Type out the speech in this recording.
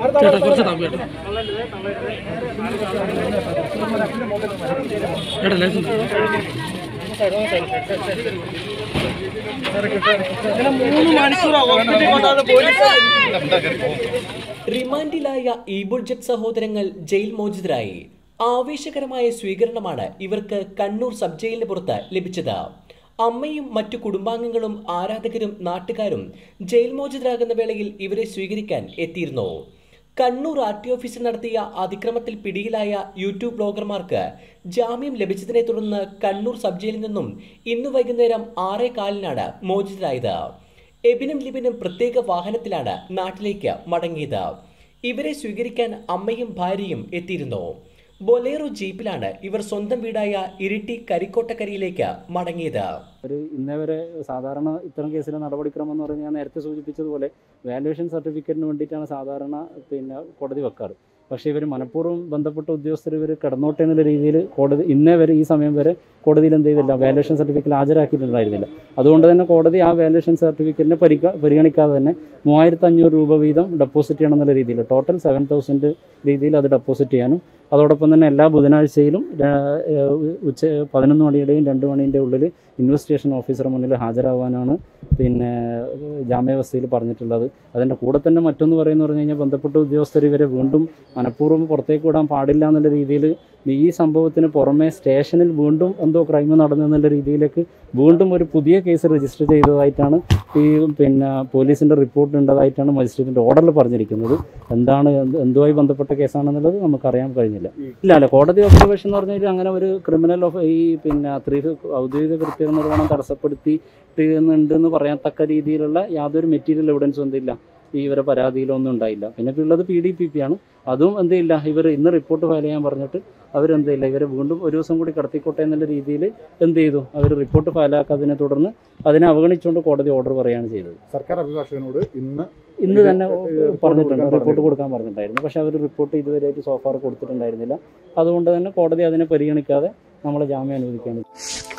റിമാൻഡിലായ ഈബുൾജറ്റ് സഹോദരങ്ങൾ ജയിൽ മോചിതരായി. ആവേശകരമായ സ്വീകരണമാണ് ഇവർക്ക് കണ്ണൂർ സബ് ജയിലിന് പുറത്ത് ലഭിച്ചത്. അമ്മയും മറ്റു കുടുംബാംഗങ്ങളും ആരാധകരും നാട്ടുകാരും ജയിൽ മോചിതരാകുന്ന വേളയിൽ ഇവരെ സ്വീകരിക്കാൻ എത്തിയിരുന്നു. കണ്ണൂർ RT ഓഫീസിൽ നടത്തിയ അതിക്രമത്തിൽ പിടിയിലായ യൂട്യൂബ് ബ്ലോഗർമാർക്ക് ജാമ്യം ലഭിച്ചതിനെ തുടർന്ന് കണ്ണൂർ സബ് ജയിലിൽ നിന്നും ഇന്നു വൈകുന്നേരം 6:15 മോചിതരായത്. എബിനും ലിബിനും പ്രത്യേക വാഹനത്തിലാണ് നാട്ടിലേക്ക് മടങ്ങിയത്. ഇവരെ സ്വീകരിക്കാൻ അമ്മയും ഭാര്യയും എത്തിയിരുന്നു. ബൊലേറോ ജീപ്പിലാണ് ഇവർ സ്വന്തം വീടായ ഇരിട്ടി കരിക്കോട്ടക്കരിയിലേക്ക് മടങ്ങിയത്. ഇന്നേ വരെ സാധാരണ ഇത്തരം കേസിലെ നടപടിക്രമം എന്ന് പറഞ്ഞാൽ ഞാൻ നേരത്തെ സൂചിപ്പിച്ചതുപോലെ വാല്യുവേഷൻ സർട്ടിഫിക്കറ്റിന് വേണ്ടിയിട്ടാണ് സാധാരണ കോടതി വെക്കാറ്. പക്ഷേ ഇവർ മനഃപൂർവ്വം ബന്ധപ്പെട്ട ഉദ്യോഗസ്ഥർ ഇവർ കിടന്നോട്ടെ എന്നുള്ള രീതിയിൽ കോടതി ഇന്നേ വരെ ഈ സമയം വരെ കോടതിയിൽ എന്ത് ചെയ്തില്ല, വാല്യുവേഷൻ സർട്ടിഫിക്കറ്റ് ഹാജരാക്കിയിട്ടുണ്ടായിരുന്നില്ല. അതുകൊണ്ട് തന്നെ കോടതി ആ വാല്യുവേഷൻ സർട്ടിഫിക്കറ്റിനെ പരിഗണിക്കാതെ തന്നെ 3500 രൂപ വീതം ഡെപ്പോസിറ്റ് ചെയ്യണം എന്നുള്ള രീതിയിൽ ടോട്ടൽ 7000 രീതിയിൽ അത് ഡെപ്പോസിറ്റ് ചെയ്യാനും അതോടൊപ്പം തന്നെ എല്ലാ ബുധനാഴ്ചയിലും 11 മണിയുടെയും 2 മണിൻ്റെ ഉള്ളിൽ ഇൻവെസ്റ്റിഗേഷൻ ഓഫീസറുടെ മുന്നിൽ ഹാജരാവാനാണ് ജാമ്യാവസ്ഥയിൽ പറഞ്ഞിട്ടുള്ളത്. അതിൻ്റെ കൂടെ തന്നെ മറ്റൊന്ന് പറയുന്നത് പറഞ്ഞു കഴിഞ്ഞാൽ ബന്ധപ്പെട്ട ഉദ്യോഗസ്ഥർ ഇവരെ വീണ്ടും മനഃപൂർവ്വം പുറത്തേക്ക് വിടാൻ പാടില്ല എന്നുള്ള രീതിയിൽ ഈ സംഭവത്തിന് പുറമെ സ്റ്റേഷനിൽ വീണ്ടും എന്തോ ക്രൈം നടന്നെന്നുള്ള രീതിയിലേക്ക് വീണ്ടും ഒരു പുതിയ കേസ് രജിസ്റ്റർ ചെയ്തതായിട്ടാണ് പോലീസിൻ്റെ റിപ്പോർട്ട് ഉണ്ടതായിട്ടാണ് മജിസ്ട്രേറ്റിൻ്റെ ഓർഡറിൽ പറഞ്ഞിരിക്കുന്നത്. എന്തുമായി ബന്ധപ്പെട്ട കേസാണെന്നുള്ളത് നമുക്കറിയാൻ കഴിഞ്ഞില്ല. ഇല്ല കോടതി ഒബ്സർവേഷൻ എന്ന് പറഞ്ഞാൽ അങ്ങനെ ഒരു ക്രിമിനൽ ഔദ്യോഗിക കൃത്യനിർവഹണം തടസ്സപ്പെടുത്തിയിട്ടുണ്ടെന്ന് പറയത്തക്ക രീതിയിലുള്ള യാതൊരു മെറ്റീരിയൽ എവിഡൻസും എന്തില്ല ഇവരെ പരാതിയിലൊന്നും ഉണ്ടായില്ല. പിന്നെ ഉള്ളത് PDPP ആണ്. അതും എന്തില്ല, ഇവർ ഇന്ന് റിപ്പോർട്ട് ഫയൽ ചെയ്യാൻ പറഞ്ഞിട്ട് അവരെന്തില്ല ഇവരെ വീണ്ടും ഒരു ദിവസം കൂടി കടത്തിക്കോട്ടെ എന്നുള്ള രീതിയിൽ എന്ത് ചെയ്തു, അവർ റിപ്പോർട്ട് ഫയലാക്കാതിനെ തുടർന്ന് അതിനെ അവഗണിച്ചുകൊണ്ട് കോടതി ഓർഡർ പറയുകയാണ് ചെയ്തത്. സർക്കാർ അഭിഭാഷകനോട് ഇന്ന് തന്നെ പറഞ്ഞിട്ടുണ്ട്, റിപ്പോർട്ട് കൊടുക്കാൻ പറഞ്ഞിട്ടുണ്ടായിരുന്നു. പക്ഷേ അവർ റിപ്പോർട്ട് ഇതുവരെയായിട്ട് സോഫാർ കൊടുത്തിട്ടുണ്ടായിരുന്നില്ല. അതുകൊണ്ട് തന്നെ കോടതി അതിനെ പരിഗണിക്കാതെ നമ്മളെ ജാമ്യം അനുവദിക്കുകയാണ്.